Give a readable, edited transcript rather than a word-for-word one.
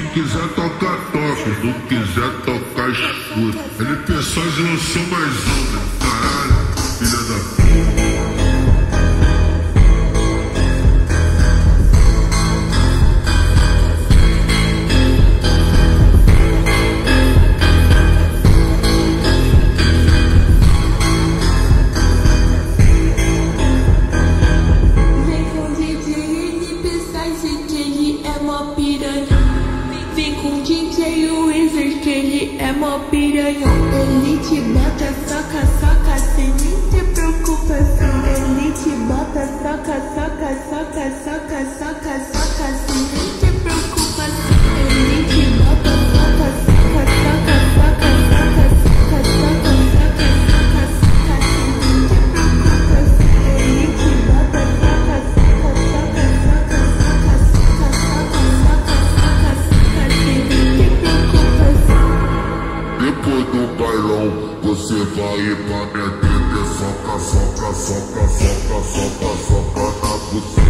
quiser tocar, toca. Se não quiser tocar, escuta. LP Sons lançou mais um, né? Caralho, filha da puta. Vem com o DJ Wizard que ele é mó piranhão. Ele te bota, soca, soca, sem nem ter preocupação. Ele te bota, soca, soca, soca, soca, soca, soca, sem nem ter preocupação. Ele te bota, soca, soca, soca, soca, soca, soca, soca, soca, soca, soca, sem nem ter preocupação. Ele te bota, soca, soca, soca, soca, soca, soca, Depois do bailão, você vai ir pra minha teta. Soca, soca, soca, soca, soca, soca na buceta.